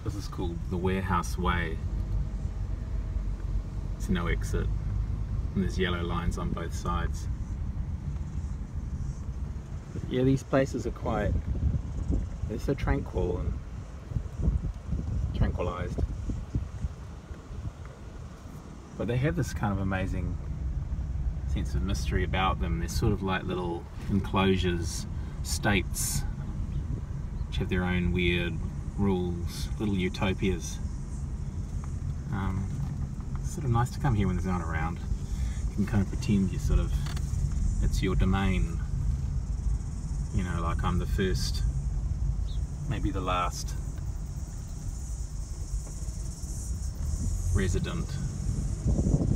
This is called the Warehouse Way. There's no exit, and there's yellow lines on both sides. But yeah, these places are they're so tranquil and tranquilized. But they have this kind of amazing sense of mystery about them. They're sort of like little enclosures, states, which have their own weird rules, little utopias. It's sort of nice to come here when there's no one around. You can kind of pretend it's your domain. You know, like I'm the first, maybe the last resident.